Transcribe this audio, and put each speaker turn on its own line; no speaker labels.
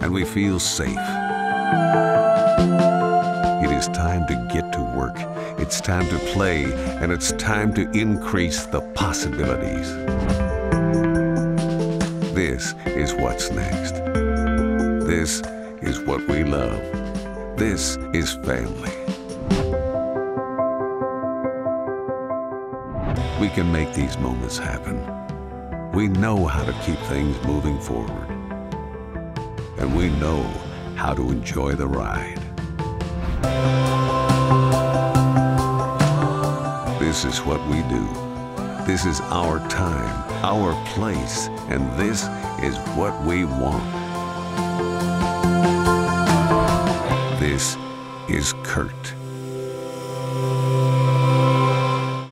and we feel safe. It is time to get to work. It's time to play, and it's time to increase the possibilities. This is what's next. This is what we love. This is family. We can make these moments happen. We know how to keep things moving forward. And we know how to enjoy the ride. This is what we do. This is our time, our place, and this is what we want. This is CURT.